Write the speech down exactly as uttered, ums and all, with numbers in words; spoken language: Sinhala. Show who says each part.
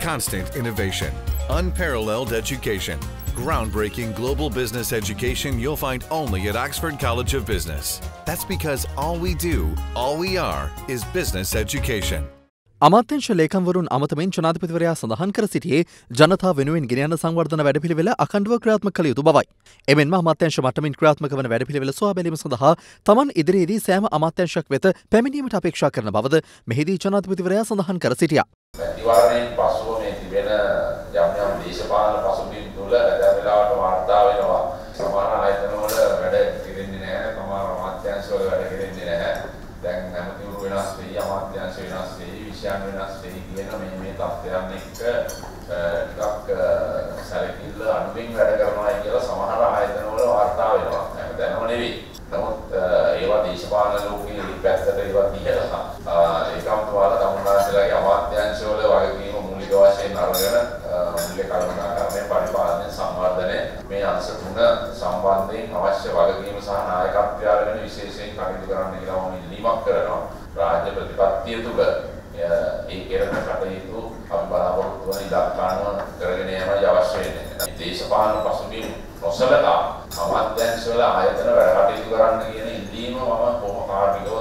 Speaker 1: constant innovation, unparalleled education, groundbreaking global business education you'll find only at Oxford College of Business. That's because all we do, all we are, is business education.
Speaker 2: අමාත්‍යංශ ලේකම්වරුන් අමතමින් ජනාධිපතිවරයා සඳහන් කර සිටියේ ජනතා වෙනුවෙන් ගෙන යන සංවර්ධන වැඩපිළිවෙල අඛණ්ඩව ක්‍රියාත්මක කළ යුතු බවයි. එමෙන්ම අමාත්‍යංශ මට්ටමින් ක්‍රියාත්මක වන වැඩපිළිවෙල සොයා බැලීම සඳහා තමන් ඉදිරියේදී සෑම අමාත්‍යංශයක් වෙත පැමිණීමට අපේක්ෂා කරන බවද මෙහිදී ජනාධිපතිවරයා සඳහන් කර සිටියා.
Speaker 3: නිවාරණයෙන් පසුව මේ තිබෙන යම් යම් දේශපාලන පසුබිම් තුළ දැන් වෙලාවට වාර්තා වෙනවා. සමහර ආයතනවල වැඩ කෙරෙන්නේ නැහැ. සමහර අමාත්‍යංශවල වැඩ කෙරෙන්නේ නැහැ. දැන් නැමතිවරු වෙනස් වෙයි, අමාත්‍යංශ වෙනස් වෙයි, විෂයන් වෙනස් වෙයි කියන මේ මේ තත්ත්වයන් එක්ක ටිකක් සැලකිල්ල අනුමින් වැඩ කරනවා කියලා සමහර ආයතනවල වාර්තා වෙනවා. හැමදැනම නෙවෙයි. නමුත් ඒවා දේශපාලන ලෝකයේ පැත්තට ඒවා තියලා ඒකම්තුමාලා තමුන්නාන්සේලාගේ අමාත්‍යංශවල වගකීම මූලික වශයෙන් අරගෙන මූලික කළමනාකරණය, පරිපාලනය, සංවර්ධනය මේ අංශ තුන සම්බන්ධයෙන් අවශ්‍ය වගකීම සහ නායකත්වය අරගෙන විශේෂයෙන් කටයුතු කරන්න කියලා මම ඉල්ලීමක් කරනවා. රාජ්‍ය ප්‍රතිපත්තිය තුළ ඒ කෙරෙන කටයුතු අපි බලාපොරොත්තු වන ඉලක්කානුව කරගෙන යෑමයි අවශ්‍ය වෙන්නේ. දේශපාලන පසුබිම් නොසලකා අමාත්‍යංශවල ආයතන වැඩ කටයුතු කරන්න කියන ඉල්ලීම මම කොහොම කාර්මිකව